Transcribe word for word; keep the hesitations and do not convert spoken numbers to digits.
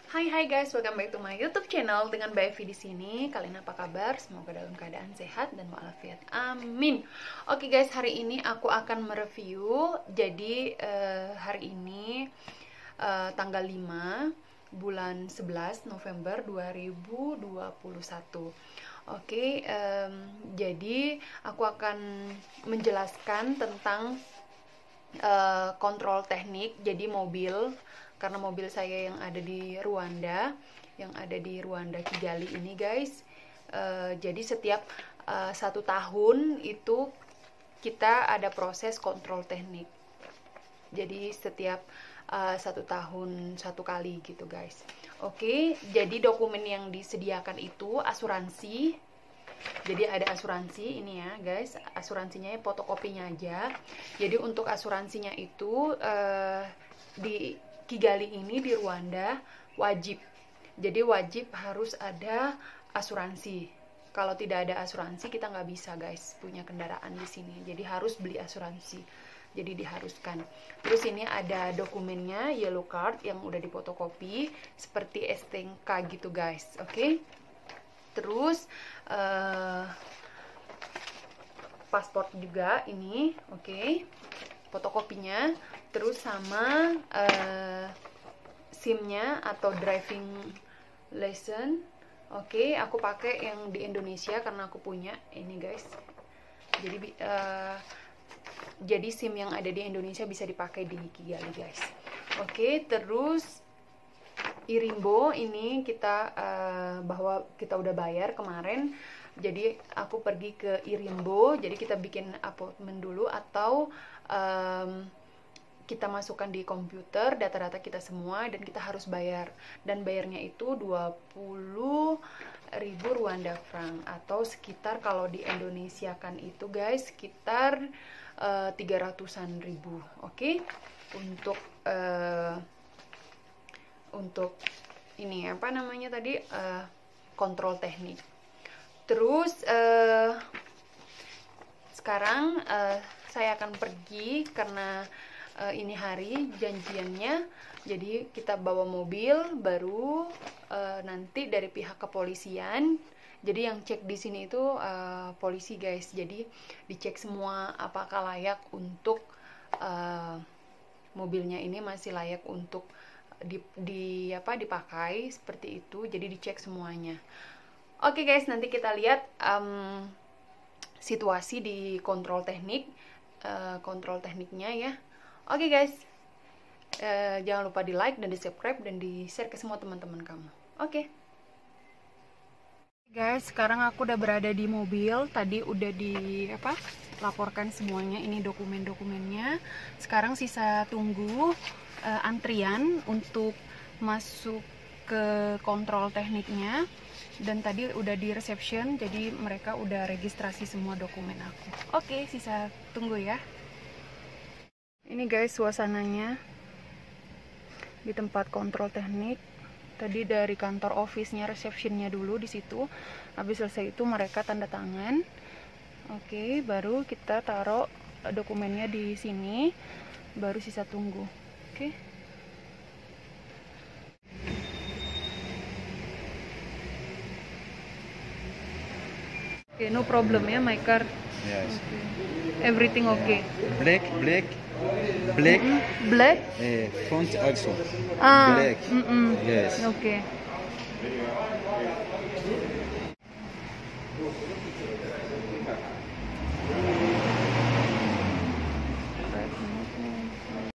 Hai hai guys, welcome back to my YouTube channel dengan Mbak Evi di sini. Kalian apa kabar? Semoga dalam keadaan sehat dan walafiat. Amin. Oke guys, hari ini aku akan mereview. Jadi uh, hari ini uh, tanggal lima bulan sebelas November dua ribu dua puluh satu. Oke, um, jadi aku akan menjelaskan tentang uh, kontrol teknik. Jadi mobil, karena mobil saya yang ada di Rwanda, yang ada di Rwanda Kigali ini guys, uh, jadi setiap uh, satu tahun itu kita ada proses kontrol teknik. Jadi setiap uh, satu tahun satu kali gitu guys. Oke, jadi dokumen yang disediakan itu asuransi. Jadi ada asuransi ini ya guys, asuransinya fotokopinya aja. Jadi untuk asuransinya itu uh, di Kigali ini di Rwanda wajib. Jadi wajib harus ada asuransi. Kalau tidak ada asuransi kita nggak bisa guys punya kendaraan di sini. Jadi harus beli asuransi. Jadi diharuskan. Terus ini ada dokumennya yellow card yang udah difotokopi seperti S T N K gitu guys. Oke. Okay? Terus uh, paspor juga ini, oke. Okay? Fotokopinya. Terus sama uh, SIM-nya atau driving license. Oke, okay, aku pakai yang di Indonesia karena aku punya ini guys. Jadi uh, jadi SIM yang ada di Indonesia bisa dipakai di Kigali guys. Oke, okay, terus Irimbo ini kita uh, bahwa kita udah bayar kemarin. Jadi aku pergi ke Irimbo. Jadi kita bikin appointment dulu atau um, kita masukkan di komputer data-data kita semua dan kita harus bayar, dan bayarnya itu dua puluh ribu Rwanda franc atau sekitar kalau di Indonesia kan itu guys sekitar uh, tiga ratusan ribu. Oke, okay? Untuk uh, untuk ini apa namanya tadi uh, kontrol teknik. Terus uh, sekarang uh, saya akan pergi karena Uh, ini hari janjiannya. Jadi kita bawa mobil baru uh, nanti dari pihak kepolisian. Jadi yang cek di sini itu uh, polisi guys. Jadi dicek semua apakah layak untuk uh, mobilnya ini masih layak untuk di, di apa dipakai seperti itu. Jadi dicek semuanya. Oke guys, nanti kita lihat um, situasi di kontrol teknik, uh, kontrol tekniknya ya. Oke okay guys, uh, jangan lupa di like dan di subscribe dan di share ke semua teman-teman kamu. Oke okay. Guys, sekarang aku udah berada di mobil. Tadi udah di apa laporkan semuanya, ini dokumen-dokumennya. Sekarang sisa tunggu uh, antrian untuk masuk ke kontrol tekniknya. Dan tadi udah di reception, jadi mereka udah registrasi semua dokumen aku. Oke okay, sisa tunggu ya. Ini guys suasananya di tempat kontrol teknik. Tadi dari kantor office-nya, reception-nya dulu di situ. Habis selesai itu mereka tanda tangan. Oke, baru kita taruh dokumennya di sini. Baru sisa tunggu. Oke. Oke, no problem ya, my car. Yes. Okay. Everything okay. Black, black. Black, mm-hmm. Black, eh, front also. Ah, black. Mm-mm. Yes. Okay.